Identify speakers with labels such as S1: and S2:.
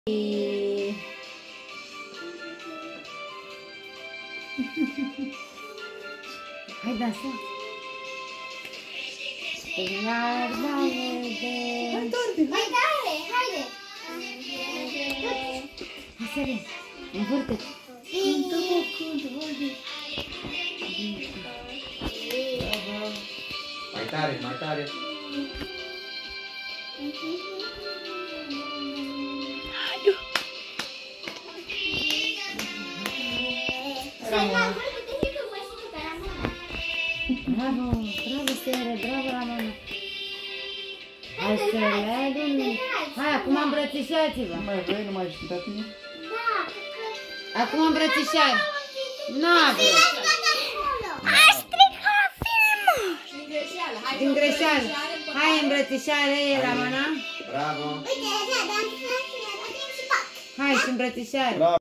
S1: Hai dansăm! Iarda verde!
S2: Hai tare! Haide!
S1: Hai sărim! Învârte-te!
S2: Cântă, mă, cântă, haide!
S3: Mai tare, mai tare!
S1: Bravo! Bravo, Sere! Bravo, Ramona! Hai să le adun! Hai, acum îmbrățișați-vă!
S3: Nu mai vrei, nu mai ești la tine?
S1: Acum îmbrățișare! Nu vreau!
S2: A stricat filmul!
S1: Din greșeală! Hai îmbrățișare, Ramona!
S3: Bravo!
S2: Uite, așa, dar am și
S1: Hai și îmbrățișare!
S3: Bravo!